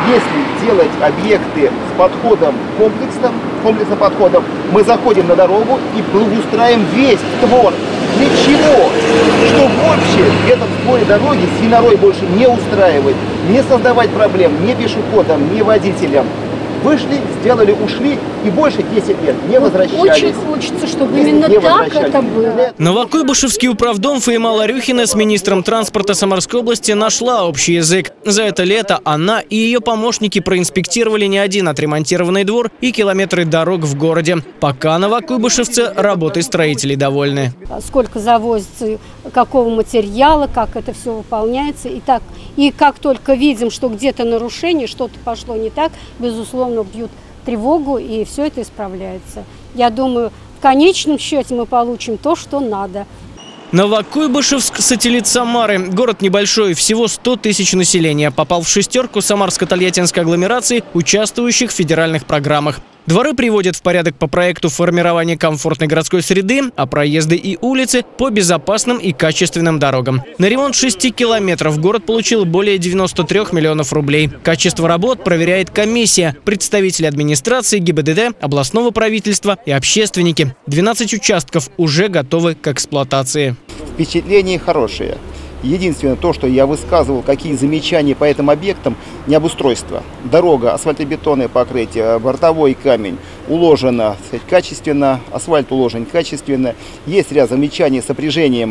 Если делать объекты с подходом комплексным подходом, мы заходим на дорогу и благоустраиваем весь двор. Для чего? Чтобы вообще в этом створе дороги свинорой больше не устраивать, не создавать проблем ни пешеходам, ни водителям. Вышли, сделали, ушли и больше 10 лет не возвращались. Очень хочется, чтобы именно так это было. Новокуйбышевский управдом Фаима Ларюхина с министром транспорта Самарской области нашла общий язык. За это лето она и ее помощники проинспектировали не один отремонтированный двор и километры дорог в городе. Пока новокуйбышевцы работой строителей довольны. Сколько завозится, какого материала, как это все выполняется. И как только видим, что где-то нарушение, что-то пошло не так, безусловно, бьют тревогу, и все это исправляется. Я думаю, в конечном счете мы получим то, что надо. Новокуйбышевск – сателлит Самары. Город небольшой, всего 100 тысяч населения. Попал в шестерку Самарско-Тольяттинской агломерации, участвующих в федеральных программах. Дворы приводят в порядок по проекту формирования комфортной городской среды, а проезды и улицы – по безопасным и качественным дорогам. На ремонт 6 километров город получил более 93 миллионов рублей. Качество работ проверяет комиссия, представители администрации, ГИБДД, областного правительства и общественники. 12 участков уже готовы к эксплуатации. Впечатления хорошие. Единственное, то, что я высказывал, какие замечания по этим объектам, не обустройство. Дорога, асфальтобетонное покрытие, бортовой камень уложено качественно, асфальт уложен качественно. Есть ряд замечаний с сопряжением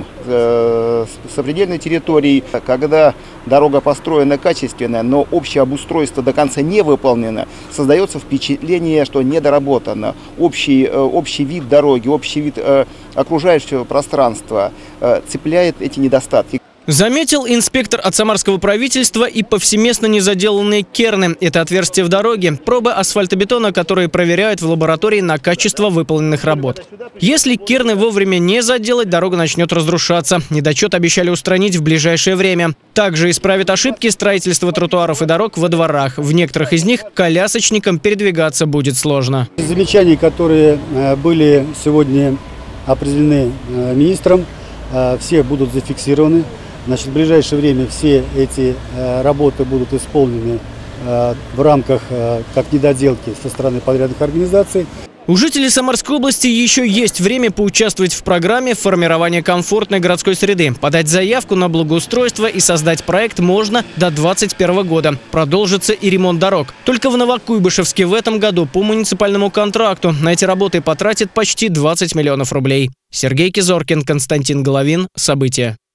с сопредельной территорией. Когда дорога построена качественно, но общее обустройство до конца не выполнено, создается впечатление, что недоработано. Общий вид дороги, общий вид окружающего пространства цепляет эти недостатки. Заметил инспектор от самарского правительства и повсеместно незаделанные керны. Это отверстия в дороге, пробы асфальтобетона, которые проверяют в лаборатории на качество выполненных работ. Если керны вовремя не заделать, дорога начнет разрушаться. Недочет обещали устранить в ближайшее время. Также исправит ошибки строительства тротуаров и дорог во дворах. В некоторых из них колясочникам передвигаться будет сложно. Замечания, которые были сегодня определены министром, все будут зафиксированы. Значит, в ближайшее время все эти работы будут исполнены в рамках как недоделки со стороны подрядных организаций. У жителей Самарской области еще есть время поучаствовать в программе формирования комфортной городской среды. Подать заявку на благоустройство и создать проект можно до 2021 года. Продолжится и ремонт дорог. Только в Новокуйбышевске в этом году по муниципальному контракту на эти работы потратят почти 20 миллионов рублей. Сергей Кизоркин, Константин Головин. События.